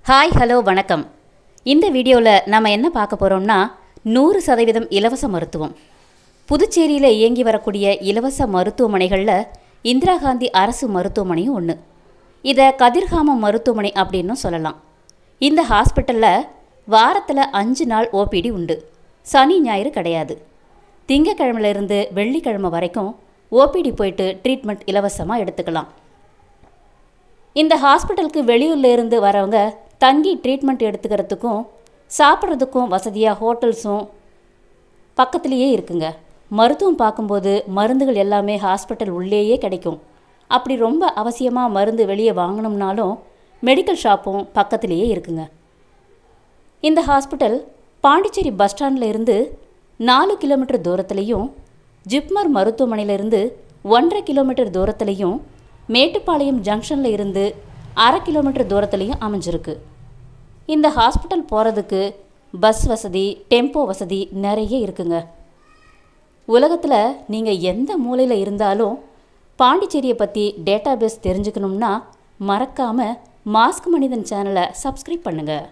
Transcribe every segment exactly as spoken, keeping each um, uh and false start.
Hi hello வணக்கம். இந்த வீடியோவில் நம்ம என்ன பார்க்க போகிறோம்னா நூறு சதவீதம் இலவச மருத்துவம். புதுச்சேரியில் இயங்கி வரக்கூடிய இலவச மருத்துவமனைகளில் இந்திரா காந்தி அரசு மருத்துவமனையும் ஒன்று. இதை கதிர்காமம் மருத்துவமனை அப்படின்னு சொல்லலாம். இந்த ஹாஸ்பிட்டலில் வாரத்தில் அஞ்சு நாள் ஓபிடி உண்டு. சனி ஞாயிறு கிடையாது. திங்கக்கிழமையிலேருந்து வெள்ளிக்கிழமை வரைக்கும் ஓபிடி போயிட்டு ட்ரீட்மெண்ட் இலவசமாக எடுத்துக்கலாம். இந்த ஹாஸ்பிட்டலுக்கு வெளியூர்லேருந்து வரவங்க தங்கி ட்ரீட்மெண்ட் எடுத்துக்கிறதுக்கும் சாப்பிட்றதுக்கும் வசதியாக ஹோட்டல்ஸும் பக்கத்துலேயே இருக்குங்க. மருத்துவம் பார்க்கும்போது மருந்துகள் எல்லாமே ஹாஸ்பிட்டல் உள்ளேயே கிடைக்கும். அப்படி ரொம்ப அவசியமாக மருந்து வெளியே வாங்கணும்னாலும் மெடிக்கல் ஷாப்பும் பக்கத்துலேயே இருக்குங்க. இந்த ஹாஸ்பிட்டல் பாண்டிச்சேரி பஸ் ஸ்டாண்டில் இருந்து நாலு கிலோமீட்டர் தூரத்துலேயும், ஜிப்மர் மருத்துவமனையிலிருந்து ஒன்றரை கிலோமீட்டர் தூரத்துலேயும், மேட்டுப்பாளையம் ஜங்ஷனில் இருந்து அரை கிலோமீட்டர் தூரத்துலேயும் அமைஞ்சிருக்கு. இந்த ஹாஸ்பிட்டல் போகிறதுக்கு பஸ் வசதி, டெம்போ வசதி நிறைய இருக்குங்க. உலகத்தில் நீங்கள் எந்த மூலையில் இருந்தாலும் பாண்டிச்சேரியை பற்றி டேட்டாபேஸ் தெரிஞ்சுக்கணும்னா மறக்காமல் மாஸ்க் மனிதன் சேனலை சப்ஸ்கிரைப் பண்ணுங்கள்.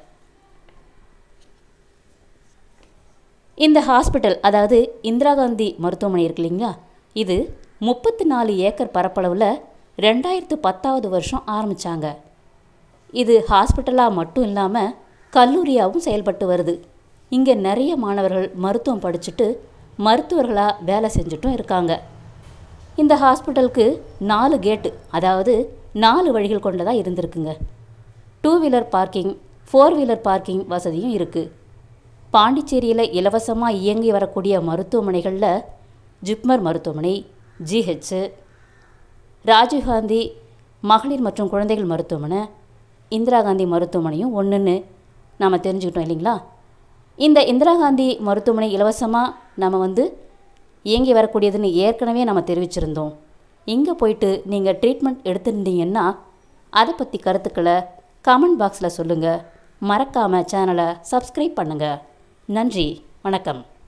இந்த ஹாஸ்பிட்டல், அதாவது இந்திரா காந்தி மருத்துவமனை இருக்கு இல்லைங்களா, இது முப்பத்தி நாலு ஏக்கர் பரப்பளவில் ரெண்டாயிரத்து பத்தாவது வருஷம் ஆரம்பித்தாங்க. இது ஹாஸ்பிட்டலாக மட்டும் இல்லாமல் கல்லூரியாகவும் செயல்பட்டு வருது. இங்கே நிறைய மாணவர்கள் மருத்துவம் படிச்சுட்டு மருத்துவர்களாக வேலை செஞ்சுட்டும் இருக்காங்க. இந்த ஹாஸ்பிட்டலுக்கு நாலு கேட்டு, அதாவது நாலு வழிகள் கொண்டதாக இருந்திருக்குங்க. Two wheeler parking, four wheeler parking வசதியும் இருக்குது. பாண்டிச்சேரியில் இலவசமாக இயங்கி வரக்கூடிய மருத்துவமனைகளில் ஜிப்மர் மருத்துவமனை, ஜிஹெச், ராஜீவ்காந்தி மகளிர் மற்றும் குழந்தைகள் மருத்துவமனை, இந்திரா காந்தி மருத்துவமனையும் ஒன்றுன்னு நாம் தெரிஞ்சுக்கிட்டோம் இல்லைங்களா. இந்த இந்திரா காந்தி மருத்துவமனை இலவசமாக நம்ம வந்து இயங்கி வரக்கூடியதுன்னு ஏற்கனவே நம்ம தெரிவிச்சிருந்தோம். இங்கே போயிட்டு நீங்கள் ட்ரீட்மெண்ட் எடுத்துருந்தீங்கன்னா அதை பற்றி கருத்துக்களை கமெண்ட் பாக்ஸில் சொல்லுங்கள். மறக்காமல் சேனலை சப்ஸ்கிரைப் பண்ணுங்கள். நன்றி, வணக்கம்.